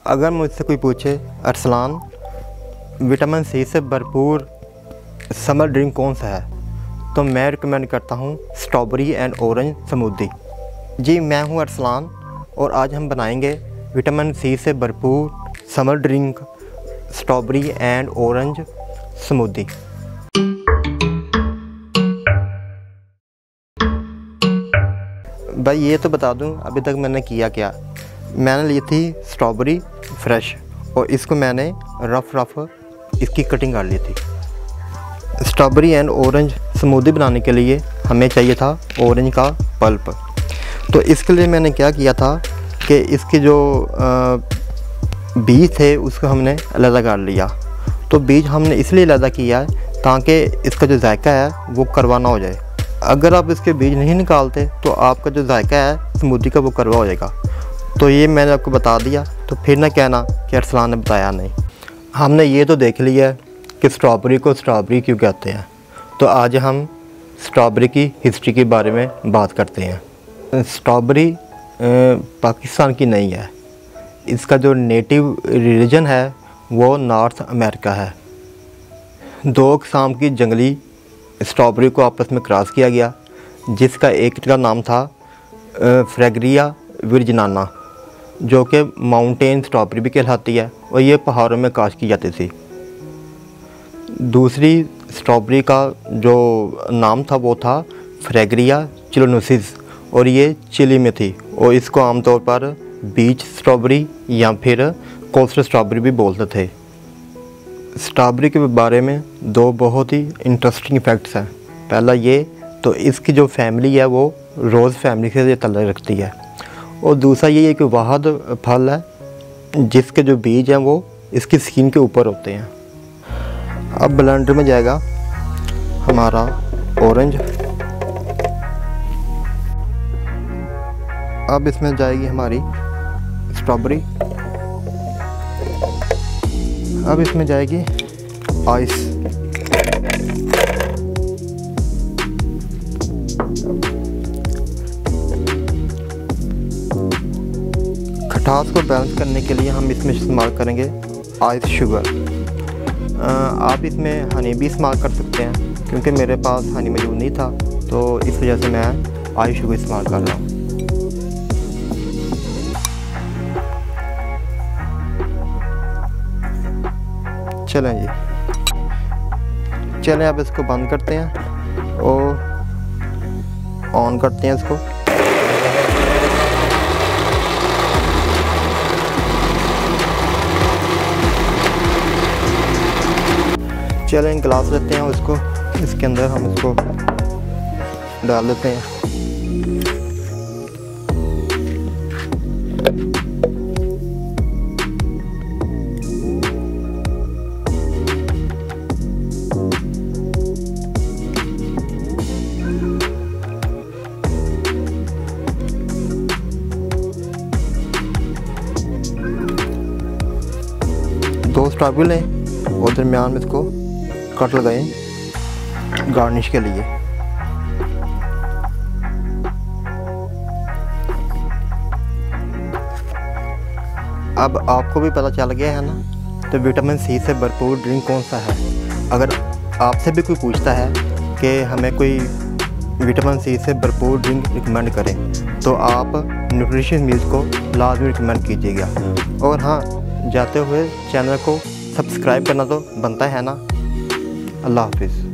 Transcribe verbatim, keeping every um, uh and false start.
अगर मुझसे कोई पूछे अरसलान विटामिन सी से भरपूर समर ड्रिंक कौन सा है, तो मैं रिकमेंड करता हूँ स्ट्रॉबेरी एंड ऑरेंज स्मूदी। जी मैं हूँ अरसलान और आज हम बनाएंगे विटामिन सी से भरपूर summer drink strawberry and orange smoothie. भाई ये तो बता दूं अभी तक मैंने किया क्या। मैंने ली थी स्ट्रॉबेरी फ्रेश और इसको मैंने रफ़ रफ़ इसकी कटिंग कर ली थी। स्ट्रॉबेरी एंड ऑरेंज स्मूदी बनाने के लिए हमें चाहिए था ऑरेंज का पल्प। तो इसके लिए मैंने क्या किया था कि इसके जो बीज थे उसको हमने अलग कर लिया। तो बीज हमने इसलिए अलग किया है ताकि इसका जो जायका है वो करवा ना हो जाए। अगर आप इसके बीज नहीं निकालते तो आपका जो जायका है स्मूदी का वो करवा हो जाएगा। तो ये मैंने आपको बता दिया, तो फिर ना कहना कि अरसलान ने बताया नहीं। हमने ये तो देख लिया कि स्ट्रॉबेरी को स्ट्रॉबेरी क्यों कहते हैं। तो आज हम स्ट्रॉबेरी की हिस्ट्री के बारे में बात करते हैं। स्ट्रॉबेरी पाकिस्तान की नहीं है, इसका जो नेटिव रीजन है वो नॉर्थ अमेरिका है। दो किस्म की जंगली स्ट्रॉबेरी को आपस में क्रॉस किया गया, जिसका एक का नाम था फ्रेगरिया विर्जिनाना, जो कि माउंटेन स्ट्रॉबेरी भी कहलाती है और ये पहाड़ों में काश्त की जाती थी। दूसरी स्ट्रॉबेरी का जो नाम था वो था फ्रेगरिया चिलोनेसिस और ये चिली में थी और इसको आमतौर पर बीच स्ट्रॉबेरी या फिर कोस्टल स्ट्रॉबेरी भी बोलते थे। स्ट्रॉबेरी के बारे में दो बहुत ही इंटरेस्टिंग फैक्ट्स हैं। पहला ये तो इसकी जो फैमिली है वो रोज़ फैमिली से ताल्लुक़ रखती है, और दूसरा ये कि वाहद फल है जिसके जो बीज हैं वो इसकी स्किन के ऊपर होते हैं। अब ब्लेंडर में जाएगा हमारा ऑरेंज। अब इसमें जाएगी हमारी स्ट्रॉबेरी। अब इसमें जाएगी आइस। खटास को बैलेंस करने के लिए हम इसमें इस्तेमाल करेंगे आइस शुगर। आप इसमें हनी भी इस्तेमाल कर सकते हैं, क्योंकि मेरे पास हनी मौजूद नहीं था तो इस वजह से मैं आइस शुगर इस्तेमाल कर रहा हूँ। चलें जी, चलें अब इसको बंद करते हैं और ऑन करते हैं इसको। चलें गिलास लेते हैं, उसको इसके अंदर हम इसको डाल देते हैं। दो स्ट्रॉबेरी लें और दरमियान में इसको कट लगाएं गार्निश के लिए। अब आपको भी पता चल गया है ना, तो विटामिन सी से भरपूर ड्रिंक कौन सा है। अगर आपसे भी कोई पूछता है कि हमें कोई विटामिन सी से भरपूर ड्रिंक रिकमेंड करें, तो आप न्यूट्रिशियस मील्स को लाजमी रिकमेंड कीजिएगा। और हाँ, जाते हुए चैनल को सब्सक्राइब करना तो बनता है ना। अल्लाह हाफिज़।